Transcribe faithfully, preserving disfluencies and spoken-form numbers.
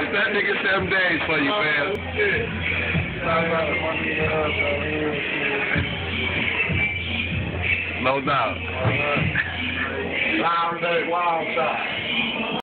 that nigga seven days for you, man. No doubt. Wild day, wild side.